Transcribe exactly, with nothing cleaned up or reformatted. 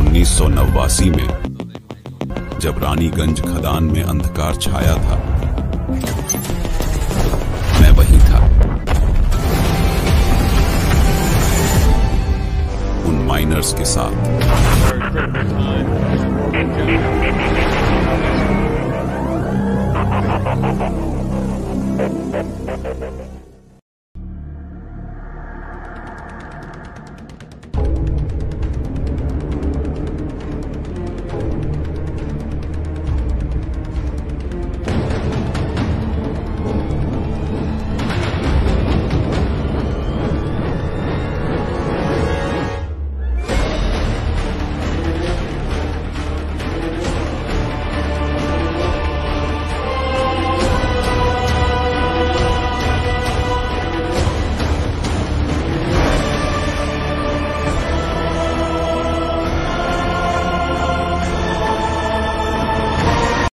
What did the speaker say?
उन्नीस सौ नवासी में जब रानीगंज खदान में अंधकार छाया था, मैं वहीं था। उन माइनर्स के साथ।